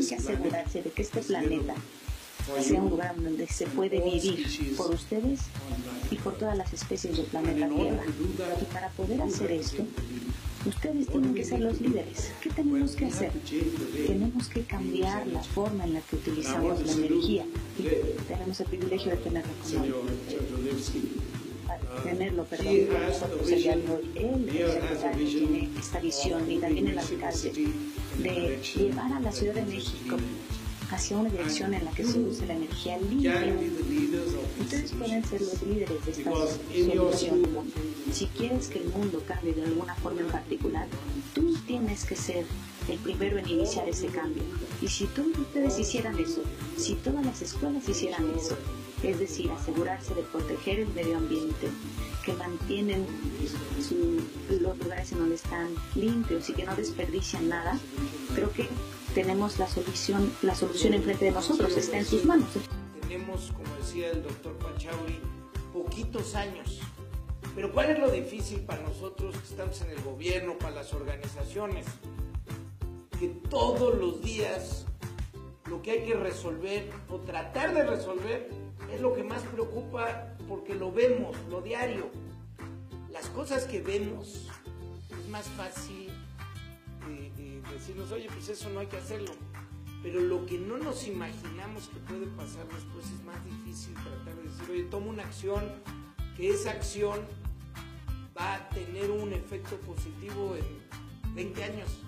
que asegurarse de que este planeta sea un lugar donde se puede vivir por ustedes y por todas las especies del planeta Tierra. Y para poder hacer esto, ustedes tienen que ser los líderes. ¿Qué tenemos que hacer? Tenemos que cambiar la forma en la que utilizamos la energía. Y tenemos el privilegio de tenerlo como nosotros el día de hoy. Él es el que tiene esta visión y también el alcance de llevar a la Ciudad de México hacia una dirección en la que se use la energía limpia. Ustedes pueden ser los líderes de esta solución. Si quieres que el mundo cambie de alguna forma en particular, tú tienes que ser el primero en iniciar ese cambio. Y si ustedes hicieran eso, si todas las escuelas hicieran eso, es decir, asegurarse de proteger el medio ambiente, que mantienen los lugares en donde están limpios y que no desperdician nada, creo que tenemos la solución enfrente de nosotros, está en sus manos. Tenemos, como decía el doctor Pachauri, poquitos años. Pero ¿cuál es lo difícil para nosotros que estamos en el gobierno, para las organizaciones? Que todos los días lo que hay que resolver o tratar de resolver es lo que más preocupa, porque lo vemos, lo diario. Las cosas que vemos es más fácil decirnos, oye, pues eso no hay que hacerlo. Pero lo que no nos imaginamos que puede pasar después es más difícil tratar de decir, oye, toma una acción, que esa acción va a tener un efecto positivo en 20 años.